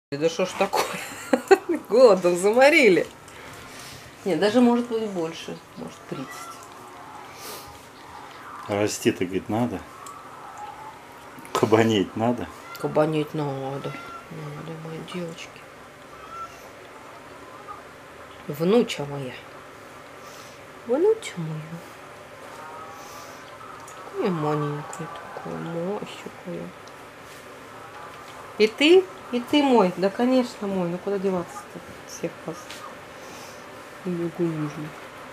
Да что ж такое? Голодом заморили. Нет, даже может быть больше. Может 30. Расти-то, говорит, надо. Кабанеть надо. Кабанеть надо. Надо, мои девочки. Внуча моя. Внуча моя. Такая маленькая, такая мощная. И ты мой. Да, конечно, мой. Ну куда деваться-то? Всех вас. Не нужно.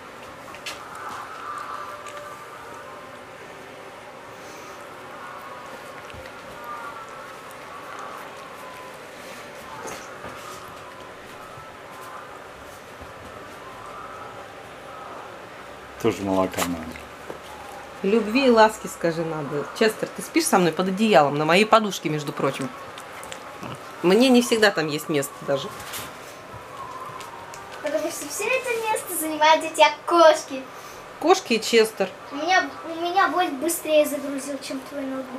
Тоже молока надо. Любви и ласки, скажи, надо. Честер, ты спишь со мной под одеялом, на моей подушке, между прочим. Мне не всегда там есть место даже. Потому что все это место занимают у тебя кошки. Кошки и Честер. У меня Вольт быстрее загрузил, чем твой ноутбук.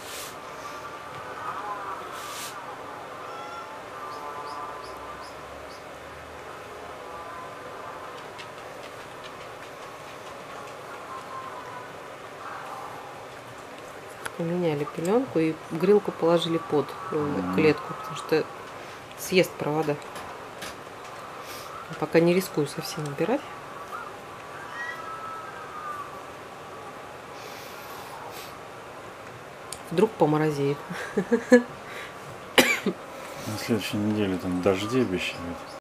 Поменяли пеленку и грелку положили под клетку, потому что съест провода. Пока не рискую совсем убирать. Вдруг поморозеет. На следующей неделе там дожди обещают.